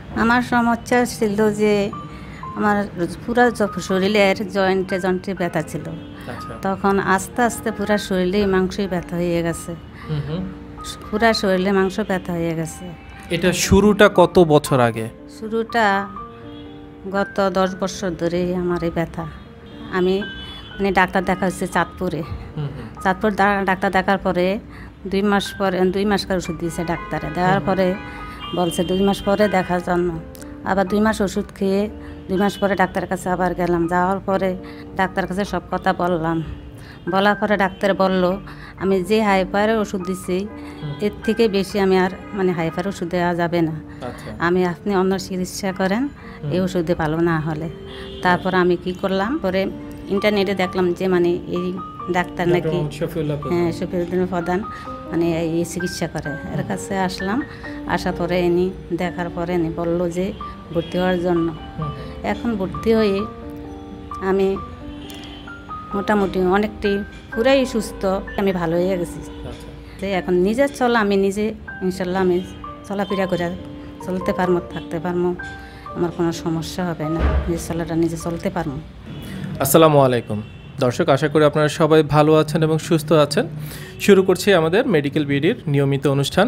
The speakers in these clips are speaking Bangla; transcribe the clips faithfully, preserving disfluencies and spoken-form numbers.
আমার সমস্যা ছিল যে আমার পুরো শরীরের জয়েন্টে জয়েন্টে ব্যথা ছিল। তখন আস্তে আস্তে পুরো শরীরে মাংসই ব্যথা হয়ে গেছে। পুরো শরীরে মাংস ব্যথা হয়ে গেছে। এটা শুরুটা কত বছর আগে? শুরুটা গত দশ বছর ধরে আমার এই ব্যথা। আমি মানে ডাক্তার দেখা হচ্ছে চাঁদপুরে। চাঁদপুর ডাক্তার দেখার পরে দুই মাস পরে দুই মাস করে ওষুধ দিয়েছে ডাক্তারে। দেওয়ার পরে বলছে দুই মাস পরে দেখার জন্য। আবার দুই মাস ওষুধ খেয়ে দুই মাস পরে ডাক্তারের কাছে আবার গেলাম। যাওয়ার পরে ডাক্তার কাছে সব কথা বললাম। বলার পরে ডাক্তার বলল আমি যে হাইপারের ওষুধ দিচ্ছি এর থেকে বেশি আমি আর মানে হাইপার ওষুধ দেওয়া যাবে না। আমি আপনি অন্য চিকিৎসা করেন এই ওষুধে ভালো না হলে। তারপর আমি কি করলাম, পরে ইন্টারনেটে দেখলাম যে মানে এই ডাক্তার নাকি হ্যাঁ শফিউদ্দিন প্রধান মানে এই চিকিৎসা করে। এর কাছে আসলাম, আসার পরে এনি দেখার পরে এনি বললো যে ভর্তি হওয়ার জন্য। এখন ভর্তি হয়ে আমি মোটামুটি অনেকটাই পুরাই সুস্থ, আমি ভালো হয়ে গেছি। যে এখন নিজের চলা আমি নিজে ইনশাল্লাহ আমি চলাফেরা করে চলতে পারবো, থাকতে পারবো, আমার কোনো সমস্যা হবে না, নিজের চলাটা নিজে চলতে পারবো। আসসালামু আলাইকুম দর্শক, আশা করি আপনারা সবাই ভালো আছেন এবং সুস্থ আছেন। শুরু করছি আমাদের মেডিকেল বিডির নিয়মিত অনুষ্ঠান।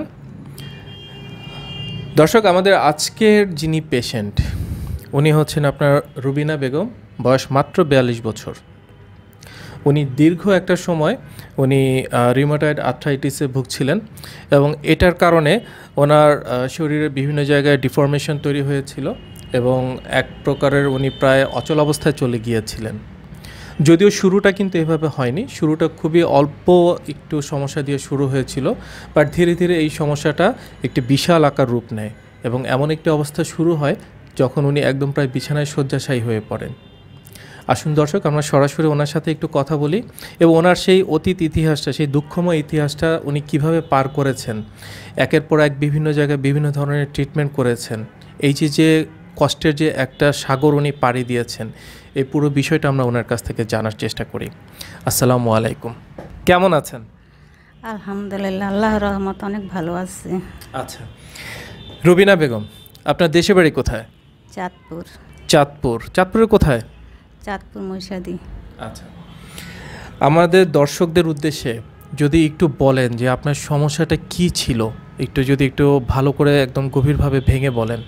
দর্শক, আমাদের আজকের যিনি পেশেন্ট উনি হচ্ছেন আপনার রুবিনা বেগম, বয়স মাত্র বিয়াল্লিশ বছর। উনি দীর্ঘ একটা সময় উনি রিউমাটয়েড আর্থ্রাইটিসে ভুগছিলেন এবং এটার কারণে ওনার শরীরে বিভিন্ন জায়গায় ডিফর্মেশন তৈরি হয়েছিল এবং এক প্রকারের উনি প্রায় অচল অবস্থায় চলে গিয়েছিলেন। যদিও শুরুটা কিন্তু এভাবে হয়নি, শুরুটা খুবই অল্প একটু সমস্যা দিয়ে শুরু হয়েছিল, বাট ধীরে ধীরে এই সমস্যাটা একটি বিশাল আকার রূপ নেয় এবং এমন একটি অবস্থা শুরু হয় যখন উনি একদম প্রায় বিছানায় শয্যাশায়ী হয়ে পড়েন। আসুন দর্শক, আমরা সরাসরি ওনার সাথে একটু কথা বলি এবং ওনার সেই অতীত ইতিহাসটা, সেই দুঃখময় ইতিহাসটা উনি কিভাবে পার করেছেন, একের পর এক বিভিন্ন জায়গায় বিভিন্ন ধরনের ট্রিটমেন্ট করেছেন, এই যে যে কষ্টের যে একটা সাগর উনি পাড়ি দিয়েছেন, এই পুরো বিষয়টা আমরা ওনার কাছ থেকে জানার চেষ্টা করি। আসসালামু আলাইকুম, কেমন আছেন? আলহামদুলিল্লাহ, আল্লাহর রহমত অনেক ভালো আছে। আচ্ছা রুবিনা বেগম, আপনার দেশের বাড়ি কোথায়? চাঁদপুর। চাঁদপুর, চাঁদপুরের কোথায়? চাঁদপুর মহিষাদি। আচ্ছা, আমাদের দর্শকদের উদ্দেশ্যে যদি একটু বলেন যে আপনার সমস্যাটা কি ছিল, একটু যদি একটু ভালো করে একদম গভীরভাবে ভেঙে বলেন।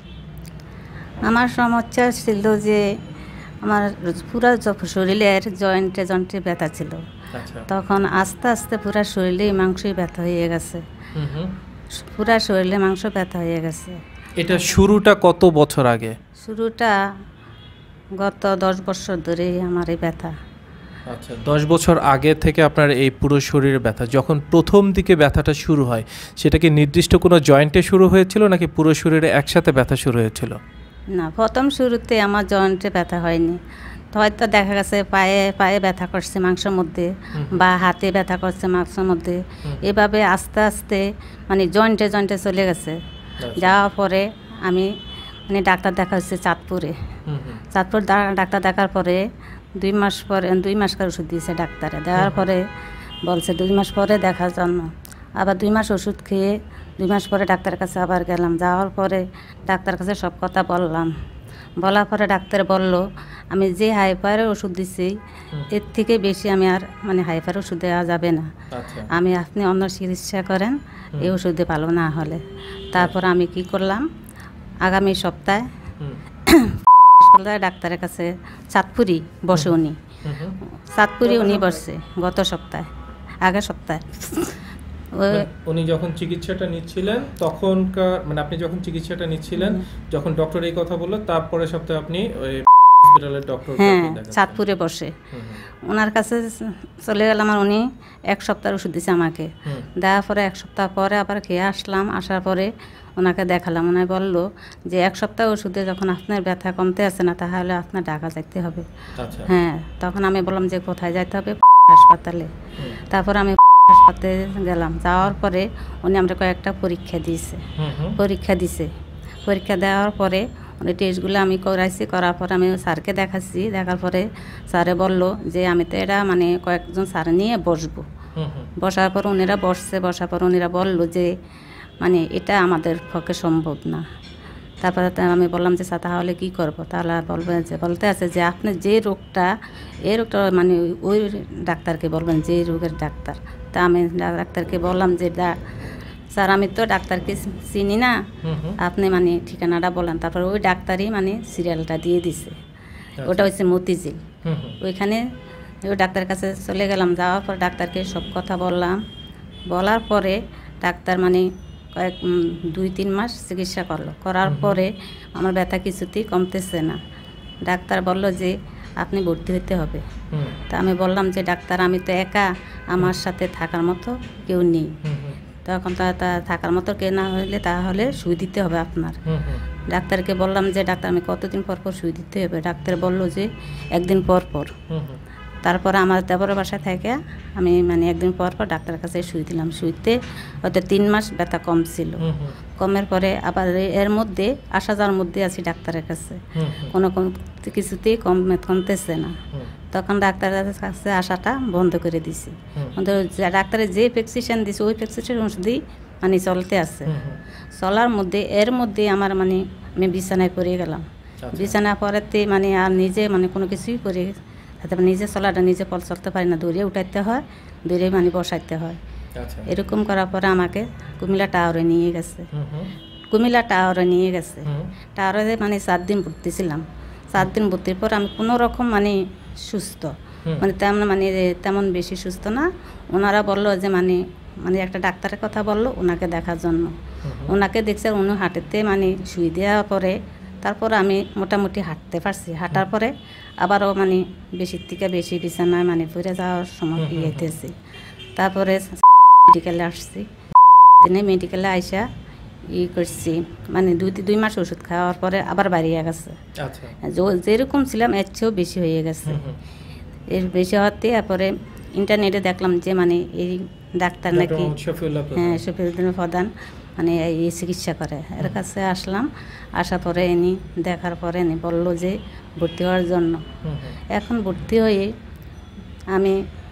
আমার সমস্যা ছিল যে আমার পুরো শরীরের জয়েন্টে জয়েন্টে ব্যথা ছিল। তখন আস্তে আস্তে পুরো শরীরে মাংসই ব্যথা হয়ে গেছে। পুরো শরীরে মাংস ব্যথা হয়ে গেছে। এটা শুরুটা কত বছর আগে? শুরুটা গত দশ বছর ধরে আমার এই ব্যথা। আচ্ছা, দশ বছর আগে থেকে আপনার এই পুরো শরীরে ব্যথা। যখন প্রথম দিকে ব্যথাটা শুরু হয় সেটা কি নির্দিষ্ট কোনো জয়েন্টে শুরু হয়েছিল নাকি পুরো শরীরে একসাথে ব্যথা শুরু হয়েছিল? না, প্রথম শুরুতে আমার জয়েন্টে ব্যথা হয়নি। হয়তো দেখা গেছে পায়ে পায়ে ব্যথা করছে মাংসের মধ্যে, বা হাতে ব্যথা করছে মাংসের মধ্যে, এভাবে আস্তে আস্তে মানে জয়েন্টে জয়েন্টে চলে গেছে। যাওয়ার পরে আমি মানে ডাক্তার দেখা হচ্ছে চাঁদপুরে। চাঁদপুর ডাক্তার দেখার পরে দুই মাস পরে দুই মাস করে ওষুধ দিয়েছে ডাক্তারে। দেওয়ার পরে বলছে দুই মাস পরে দেখার জন্য। আবার দুই মাস ওষুধ খেয়ে দুই মাস পরে ডাক্তারের কাছে আবার গেলাম। যাওয়ার পরে ডাক্তার কাছে সব কথা বললাম। বলার পরে ডাক্তার বলল আমি যে হাইপারের ওষুধ দিচ্ছি এর থেকে বেশি আমি আর মানে হাইপার ওষুধ দেওয়া যাবে না। আমি আপনি অন্য চিকিৎসা করেন এই ওষুধে ভালো না হলে। তারপর আমি কি করলাম, আগামী সপ্তাহে ডাক্তারের কাছে চাঁদপুরি বসে উনি চাঁদপুরি উনি বসছে গত সপ্তাহে, আগের সপ্তাহে। উনি যখন চিকিৎসাটা নিচ্ছিলেন তখনকার মানে আপনি যখন চিকিৎসাটা নিচ্ছিলেন যখন ডক্টর এই কথা বললো, তারপরে সপ্তাহে আপনি ওই হসপিটালের ডক্টর হ্যাঁ চাঁদপুরে বসে ওনার কাছে চলে গেলাম। আর উনি এক সপ্তাহ ওষুধ দিয়েছে আমাকে। দেওয়ার পরে এক সপ্তাহ পরে আবার খেয়ে আসলাম। আসার পরে ওনাকে দেখালাম। ওনায় বললো যে এক সপ্তাহ ওষুধে যখন আপনার ব্যথা কমতে আসে না তাহলে আপনার ঢাকা যাইতে হবে। হ্যাঁ, তখন আমি বললাম যে কোথায় যাইতে হবে? হাসপাতালে। তারপর আমি হাসপাতালে গেলাম। যাওয়ার পরে উনি আমরা কয়েকটা পরীক্ষা দিয়েছে পরীক্ষা দিছে পরীক্ষা দেওয়ার পরে উনি টেস্টগুলো আমি করাইছি। করার পরে আমি স্যারকে দেখাচ্ছি। দেখার পরে স্যারে বললো যে আমি তো এটা মানে কয়েকজন স্যার নিয়ে বসবো। বসার পর উনিরা বসছে। বসার পর উনিরা বললো যে মানে এটা আমাদের পক্ষে সম্ভব না। তারপরে তো আমি বললাম যে স্যার তাহলে কী করবো, তাহলে বলবেন যে বলতে আছে যে আপনি যে রোগটা এই রোগটা মানে ওই ডাক্তারকে বলবেন যে রোগের ডাক্তার। তা আমি ডাক্তারকে বললাম যে স্যার আমি তো ডাক্তারকে চিনি না, আপনি মানে ঠিকানাটা বলেন। তারপর ওই ডাক্তারই মানে সিরিয়ালটা দিয়ে দিছে, ওটা হচ্ছে মতিঝিল। ওইখানে ওই ডাক্তারের কাছে চলে গেলাম, যাওয়ার পর ডাক্তারকে সব কথা বললাম। বলার পরে ডাক্তার মানে কয়েক দুই তিন মাস চিকিৎসা করলো, করার পরে আমার ব্যথা কিছুতেই কমতেছে না। ডাক্তার বলল যে আপনি ভর্তি হতে হবে। তা আমি বললাম যে ডাক্তার আমি তো একা, আমার সাথে থাকার মতো কেউ নেই। তখন তা থাকার মতো কেউ না হলে তাহলে সুই দিতে হবে আপনার। ডাক্তারকে বললাম যে ডাক্তার আমি কতদিন পর পর সুই দিতে হবে? ডাক্তার বলল যে একদিন পর পর। তারপরে আমার দেবরের বাসায় থেকে আমি মানে একদিন পর পর ডাক্তারের কাছে সুই দিলাম। সুইতে হয়তো তিন মাস ব্যথা কম ছিল। কমের পরে আবার এর মধ্যে আসা যাওয়ার মধ্যে আছি ডাক্তারের কাছে, কোনো কোনো কিছুতেই কম কমতেছে না। তখন ডাক্তারের কাছে আসাটা বন্ধ করে দিছি। ডাক্তারের যে প্রেসক্রিপশন দিছে ওই প্রেসক্রিপশন ওষুধই মানে চলতে আছে। চলার মধ্যে এর মধ্যে আমার মানে আমি বিছানায় পড়ে গেলাম। বিছানায় পড়াতে মানে আর নিজে মানে কোনো কিছুই করে তারপরে নিজে চলাটা নিজে পল চলতে পারি না, দৌড়ে উঠাইতে হয়, দৌড়ে মানে বসাইতে হয়। এরকম করার পরে আমাকে কুমিল্লা টাওয়ারে নিয়ে গেছে। কুমিল্লা টাওয়ারে নিয়ে গেছে টাওয়ারে মানে চার দিন ভর্তি ছিলাম। চার দিন ভর্তির পর আমি কোনো রকম মানে সুস্থ, মানে তেমন মানে তেমন বেশি সুস্থ না। ওনারা বললো যে মানে মানে একটা ডাক্তারের কথা বললো ওনাকে দেখার জন্য। ওনাকে দেখছে উনি হাঁটতে মানে শুই দেওয়ার পরে তারপর আমি মোটামুটি হাঁটতে পারছি। হাঁটার পরে আবারও মানে বেশির থেকে বেশি বিছানায় মানে পড়ে যাওয়ার সময় ইয়েতেছি। তারপরে মেডিকেলে আসছি, দিনে মেডিকেলে আইসা ই করছি মানে দুই দুই মাস ওষুধ খাওয়ার পরে আবার বাড়িয়ে গেছে। যেরকম ছিলাম এর চেয়েও বেশি হয়ে গেছে। এর বেশি হতে তারপরে ইন্টারনেটে দেখলাম যে মানে এই ডাক্তার নাকি, হ্যাঁ শফিউদ্দিন প্রধান মানে এই চিকিৎসা করে। এর কাছে আসলাম, আসার পরে এনি দেখার পরে এনি বললো যে ভর্তি হওয়ার জন্য। এখন ভর্তি হয়ে আমি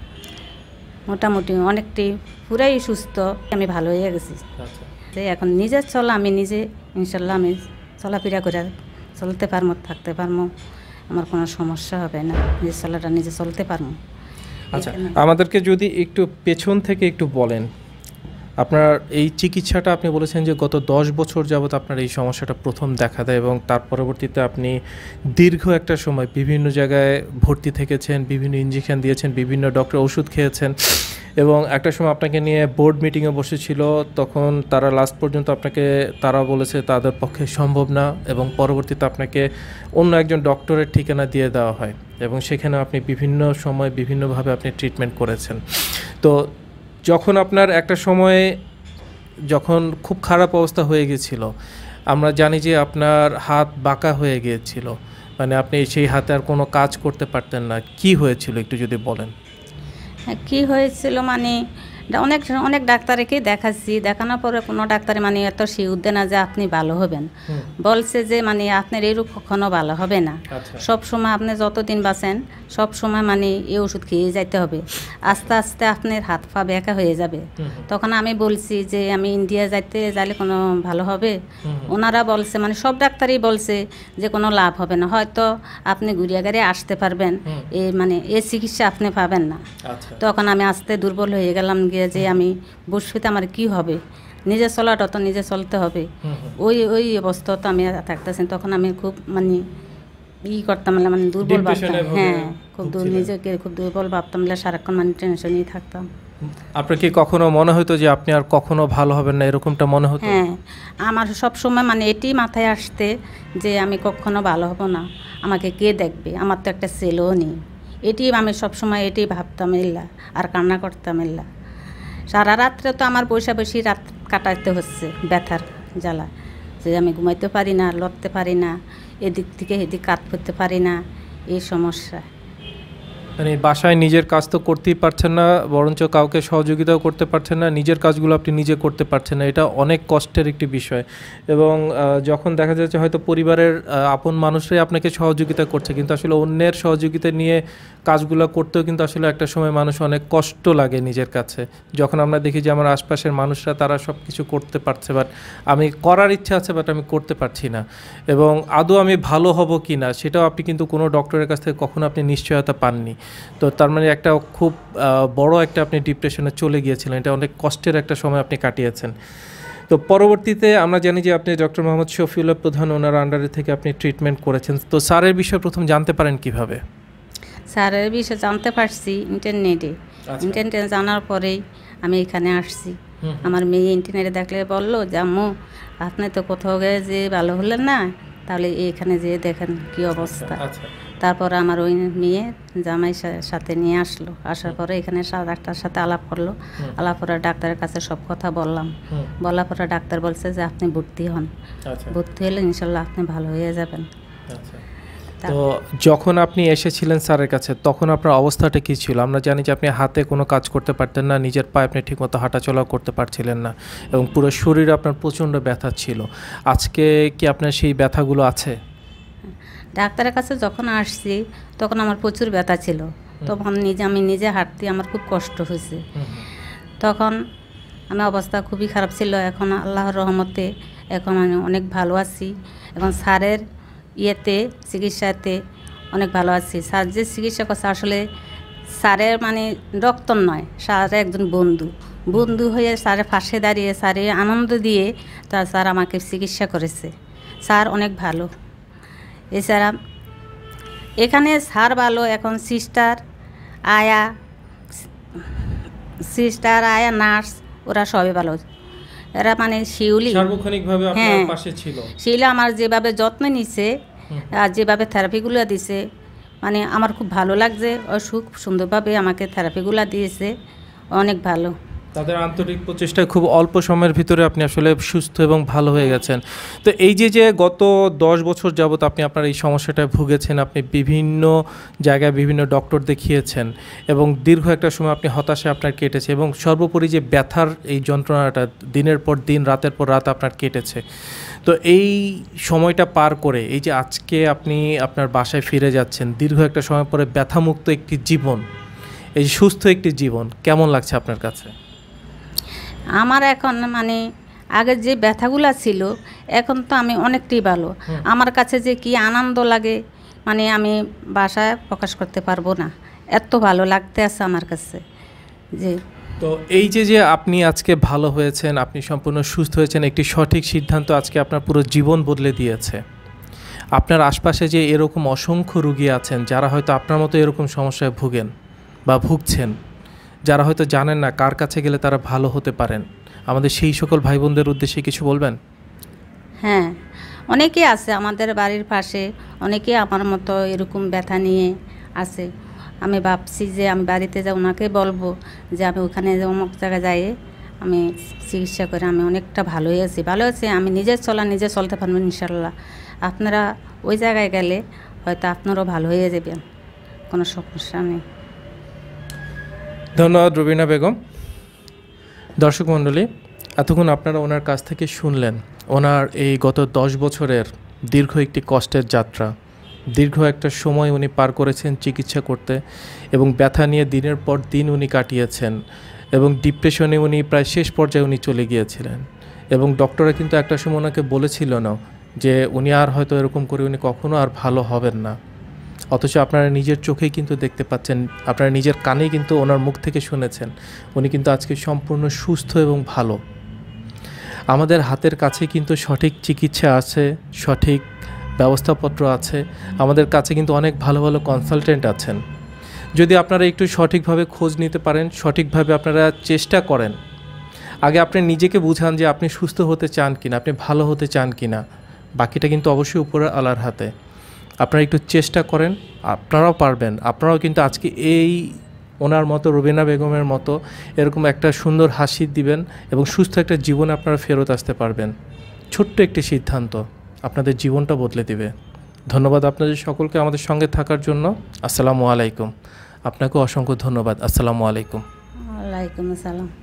মোটামুটি অনেকটাই পুরাই সুস্থ, আমি ভালো হয়ে গেছি। যে এখন নিজের চলা আমি নিজে ইনশাল্লাহ আমি চলাফেরা করে চলতে পারবো, থাকতে পারবো, আমার কোনো সমস্যা হবে না, নিজের চলাটা নিজে চলতে পারবো। আচ্ছা, আমাদেরকে যদি একটু পেছন থেকে একটু বলেন, আপনার এই চিকিৎসাটা আপনি বলেছেন যে গত দশ বছর যাবৎ আপনার এই সমস্যাটা প্রথম দেখা দেয় এবং তার পরবর্তীতে আপনি দীর্ঘ একটা সময় বিভিন্ন জায়গায় ভর্তি থেকেছেন, বিভিন্ন ইঞ্জেকশন দিয়েছেন, বিভিন্ন ডক্টর ওষুধ খেয়েছেন এবং একটা সময় আপনাকে নিয়ে বোর্ড মিটিংয়ে বসেছিল। তখন তারা লাস্ট পর্যন্ত আপনাকে তারা বলেছে তাদের পক্ষে সম্ভব না এবং পরবর্তীতে আপনাকে অন্য একজন ডক্টরের ঠিকানা দিয়ে দেওয়া হয় এবং সেখানে আপনি বিভিন্ন সময় বিভিন্নভাবে আপনি ট্রিটমেন্ট করেছেন। তো যখন আপনার একটা সময়ে যখন খুব খারাপ অবস্থা হয়ে গিয়েছিল, আমরা জানি যে আপনার হাত বাঁকা হয়ে গিয়েছিল, মানে আপনি সেই হাতে আর কোনো কাজ করতে পারতেন না। কি হয়েছিল একটু যদি বলেন। হ্যাঁ, কী হয়েছিল মানে অনেক অনেক ডাক্তারকে দেখাচ্ছি, দেখানোর পরে কোনো ডাক্তারে মানে এত শিউর দেয় না যে আপনি ভালো হবেন। বলছে যে মানে আপনার এই রোগ কখনো ভালো হবে না, সব সময় আপনি যতদিন বাঁচেন সব সময় মানে এই ওষুধ খেয়ে যাইতে হবে, আস্তে আস্তে আপনার হাত পা বেঁকা হয়ে যাবে। তখন আমি বলছি যে আমি ইন্ডিয়া যাইতে যাইলে কোনো ভালো হবে? ওনারা বলছে মানে সব ডাক্তারই বলছে যে কোনো লাভ হবে না, হয়তো আপনি ঘুরিয়া গাড়ি আসতে পারবেন, এই মানে এই চিকিৎসা আপনি পাবেন না। তখন আমি আস্তে দুর্বল হয়ে গেলাম গিয়ে যে আমি বসবিতে আমার কি হবে, নিজে চলাটা তো নিজে চলতে হবে। ওই ওই অবস্থা তো আমি থাকতেছি। তখন আমি খুব মানে ই করতাম মানে দুর্বল ভাবতাম, হ্যাঁ খুব নিজেকে খুব দুর্বল ভাবতাম, সারাক্ষণ মানে টেনশনই থাকতাম। আপনার কি কখনো মনে হতো যে আপনি আর কখনো ভালো হবেন না, এরকমটা মনে হতো? হ্যাঁ, আমার সব সময় মানে এটি মাথায় আসতে যে আমি কখনো ভালো হব না, আমাকে কে দেখবে, আমার তো একটা ছেলেও নেই। এটি আমি সবসময় এটি ভাবতাম এল্লা, আর কান্না করতাম এল্লা। সারা রাত্রে তো আমার বসে বসে রাত কাটাতে হচ্ছে ব্যথার জ্বালা, যে আমি ঘুমাইতে পারি না, লড়তে পারি না, এদিক থেকে এদিক কাজ করতে পারি না, এই সমস্যা। মানে বাসায় নিজের কাজ তো করতেই পারছেন না, বরঞ্চ কাউকে সহযোগিতাও করতে পারছেন না, নিজের কাজগুলো আপনি নিজে করতে পারছেন না, এটা অনেক কষ্টের একটি বিষয়। এবং যখন দেখা যাচ্ছে হয়তো পরিবারের আপন মানুষরাই আপনাকে সহযোগিতা করছে, কিন্তু আসলে অন্যের সহযোগিতা নিয়ে কাজগুলো করতেও কিন্তু আসলে একটা সময় মানুষ অনেক কষ্ট লাগে নিজের কাছে। যখন আমরা দেখি যে আমার আশপাশের মানুষরা তারা সব কিছু করতে পারছে, বাট আমি করার ইচ্ছা আছে বাট আমি করতে পারছি না, এবং আদৌ আমি ভালো হব কি না সেটাও আপনি কিন্তু কোনো ডক্টরের কাছ থেকে কখনো আপনি নিশ্চয়তা পাননি। তো তার মানে একটা খুব বড় একটা আপনি ডিপ্রেশনে চলে গিয়েছিলেন, এটা অনেক কষ্টের একটা সময় আপনি কাটিয়েছেন। তো পরবর্তীতে আমরা জানি যে আপনি ডক্টর মোহাম্মদ শফিউল্লাহ প্রধান ওনার আন্ডারে থেকে আপনি ট্রিটমেন্ট করেছেন। তো স্যারের বিষয়ে প্রথম জানতে পারেন কিভাবে? স্যারের বিষয়ে জানতে পারছি ইন্টারনেটে। ইন্টারনেটে জানার পরেই আমি এখানে আসছি। আমার মেয়ে ইন্টারনেটে দেখলে বললো যে আম্মু আপনি তো কোথাও গিয়ে যে ভালো হলেন না, তাহলে এখানে যেয়ে দেখেন কি অবস্থা। তারপর আমার ওই মেয়ে জামাই সাথে নিয়ে আসলো, আসার পরে এখানে ডাক্তার সাথে আলাপ করলো, আলাপ করে ডাক্তারের কাছে সব কথা বললাম, বলার পরে ডাক্তার বলছে যে আপনি ভর্তি হন, ভর্তি হলে ইনশাল্লাহ আপনি ভালো হয়ে যাবেন। তো যখন আপনি এসেছিলেন স্যারের কাছে তখন আপনার অবস্থাটা কী ছিল? আমরা জানি যে আপনি হাতে কোনো কাজ করতে পারতেন না, নিজের পায়ে আপনি ঠিকমতো হাঁটাচলাও করতে পারছিলেন না, এবং পুরো শরীরে আপনার প্রচণ্ড ব্যথা ছিল। আজকে কি আপনার সেই ব্যথাগুলো আছে? ডাক্তারের কাছে যখন আসছি তখন আমার প্রচুর ব্যথা ছিল, তখন নিজে আমি নিজে হাঁটতে আমার খুব কষ্ট হয়েছে। তখন আমার অবস্থা খুবই খারাপ ছিল। এখন আল্লাহর রহমতে এখন আমি অনেক ভালো আছি, এখন স্যারের ইয়েতে চিকিৎসাতে অনেক ভালো আছি। স্যার যে চিকিৎসা করছে আসলে স্যারের মানে ডক্টর নয়, স্যার একজন বন্ধু, বন্ধু হয়ে স্যারের পাশে দাঁড়িয়ে স্যারে আনন্দ দিয়ে তা স্যার আমাকে চিকিৎসা করেছে। স্যার অনেক ভালো। এছাড়া এখানে স্যার ভালো, এখন সিস্টার আয়া সিস্টার আয়া নার্স ওরা সবই ভালো। এরা মানে শিউলি সার্বক্ষণিকভাবে আপনার পাশে ছিল। শিউলি আমার যেভাবে যত্ন নিছে আর যেভাবে থেরাপিগুলো দিছে, মানে আমার খুব ভালো লাগছে। ও খুব সুন্দরভাবে আমাকে থেরাপিগুলো দিয়েছে, অনেক ভালো। তাদের আন্তরিক প্রচেষ্টায় খুব অল্প সময়ের ভিতরে আপনি আসলে সুস্থ এবং ভালো হয়ে গেছেন। তো এই যে যে গত দশ বছর যাবত আপনি আপনার এই সমস্যাটায় ভুগেছেন, আপনি বিভিন্ন জায়গায় বিভিন্ন ডক্টর দেখিয়েছেন, এবং দীর্ঘ একটা সময় আপনি হতাশায় আপনার কেটেছে, এবং সর্বোপরি যে ব্যথার এই যন্ত্রণাটা দিনের পর দিন রাতের পর রাত আপনার কেটেছে। তো এই সময়টা পার করে এই যে আজকে আপনি আপনার বাসায় ফিরে যাচ্ছেন দীর্ঘ একটা সময় পরে, ব্যথামুক্ত একটি জীবন, এই সুস্থ একটি জীবন কেমন লাগছে আপনার কাছে? আমার এখন মানে আগের যে ব্যথাগুলো ছিল এখন তো আমি অনেকটাই ভালো। আমার কাছে যে কি আনন্দ লাগে মানে আমি বাসায় প্রকাশ করতে পারবো না, এত ভালো লাগতে আছে আমার কাছে। যে তো এই যে যে আপনি আজকে ভালো হয়েছেন, আপনি সম্পূর্ণ সুস্থ হয়েছেন, একটি সঠিক সিদ্ধান্ত আজকে আপনার পুরো জীবন বদলে দিয়েছে। আপনার আশপাশে যে এরকম অসংখ্য রুগী আছেন যারা হয়তো আপনার মতো এরকম সমস্যায় ভুগেন বা ভুগছেন, যারা হয়তো জানেন না কার কাছে গেলে তারা ভালো হতে পারেন, আমাদের সেই সকল ভাই বোনদের উদ্দেশ্যে কিছু বলবেন? হ্যাঁ, অনেকেই আছে আমাদের বাড়ির পাশে, অনেকেই আমার মতো এরকম ব্যথা নিয়ে আছে। আমি ভাবছি যে আমি বাড়িতে যা ওনাকে বলবো যে আমি ওখানে অমুক জায়গায় যাই আমি চিকিৎসা করে আমি অনেকটা ভালো হয়েছি, ভালো হয়েছে আমি নিজে চলা নিজে চলতে পারবো ইনশাল্লাহ। আপনারা ওই জায়গায় গেলে হয়তো আপনারাও ভালো হয়ে যাবেন, কোনো সমস্যা নেই। ধন্যবাদ রুবিনা বেগম। দর্শক মণ্ডলী, এতক্ষণ আপনারা ওনার কাছ থেকে শুনলেন ওনার এই গত দশ বছরের দীর্ঘ একটি কষ্টের যাত্রা। দীর্ঘ একটা সময় উনি পার করেছেন চিকিৎসা করতে, এবং ব্যথা নিয়ে দিনের পর দিন উনি কাটিয়েছেন, এবং ডিপ্রেশনে উনি প্রায় শেষ পর্যায়ে উনি চলে গিয়েছিলেন, এবং ডক্টররা কিন্তু একটা সময় ওনাকে বলেছিল না যে উনি আর হয়তো এরকম করে উনি কখনো আর ভালো হবেন না। অথচ আপনারা নিজের চোখেই কিন্তু দেখতে পাচ্ছেন, আপনারা নিজের কানেই কিন্তু ওনার মুখ থেকে শুনেছেন উনি কিন্তু আজকে সম্পূর্ণ সুস্থ এবং ভালো। আমাদের হাতের কাছে কিন্তু সঠিক চিকিৎসা আছে, সঠিক ব্যবস্থাপত্র আছে, আমাদের কাছে কিন্তু অনেক ভালো ভালো কনসালটেন্ট আছেন। যদি আপনারা একটু সঠিকভাবে খোঁজ নিতে পারেন, সঠিকভাবে আপনারা চেষ্টা করেন, আগে আপনি নিজেকে বুঝান যে আপনি সুস্থ হতে চান কিনা, আপনি ভালো হতে চান কিনা, বাকিটা কিন্তু অবশ্যই উপরে আল্লাহর হাতে। আপনারা একটু চেষ্টা করেন, আপনারাও পারবেন। আপনারাও কিন্তু আজকে এই ওনার মতো রুবিনা বেগমের মতো এরকম একটা সুন্দর হাসি দিবেন এবং সুস্থ একটা জীবনে আপনারা ফেরত আসতে পারবেন। ছোট্ট একটি সিদ্ধান্ত আপনাদের জীবনটা বদলে দিবে। ধন্যবাদ আপনাদের সকলকে আমাদের সঙ্গে থাকার জন্য। আসসালামু আলাইকুম। আপনাকে অসংখ্য ধন্যবাদ। আসসালামু আলাইকুম। ওয়ালাইকুম আসসালাম।